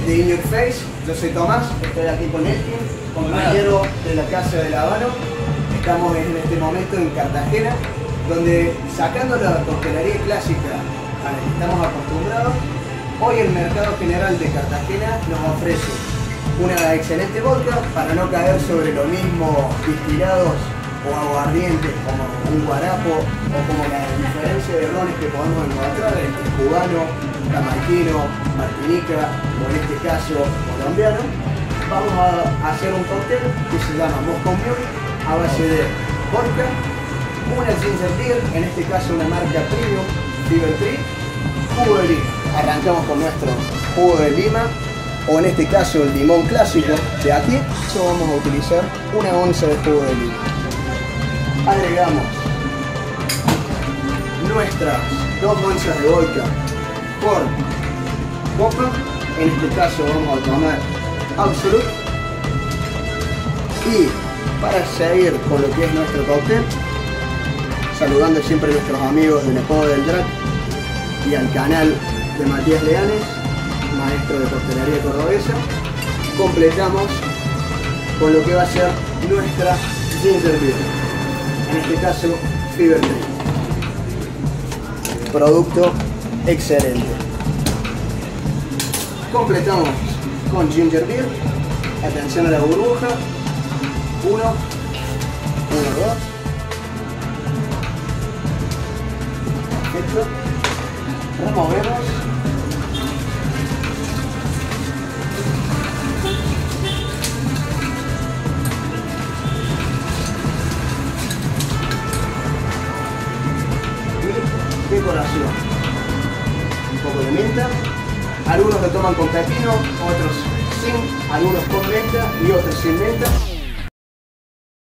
de In Your Face. Yo soy Tomás, estoy aquí con Elkin, compañero de la Casa del Habano. Estamos en este momento en Cartagena, donde sacando la coctelería clásica a la que estamos acostumbrados, hoy el mercado general de Cartagena nos ofrece una excelente vodka para no caer sobre lo mismo distilados o aguardientes como un guarapo o como la diferencia de rones que podemos encontrar entre cubano, jamaiquino, martinica o en este caso colombiano. Vamos a hacer un cóctel que se llama Moscow Mule a base de vodka, una ginger beer, en este caso una marca premium, Fever-Tree, jugo de lima. Arrancamos con nuestro jugo de lima, o en este caso el limón clásico de aquí. Eso vamos a utilizar una onza de jugo de lima. Agregamos nuestras 2 onzas de vodka por copa. En este caso vamos a tomar Absolut. Y para seguir con lo que es nuestro cóctel, saludando siempre a nuestros amigos del Apodo del Drac y al canal de Matías Leanes, maestro de coctelería cordobesa, completamos con lo que va a ser nuestra ginger beer, en este caso Fever-Tree. Producto excelente. Completamos con ginger beer. Atención a la burbuja. 1, 2. Perfecto. Removemos. Y decoración. Un poco de menta. Algunos lo toman con pepino, otros sin, algunos con menta y otros sin menta.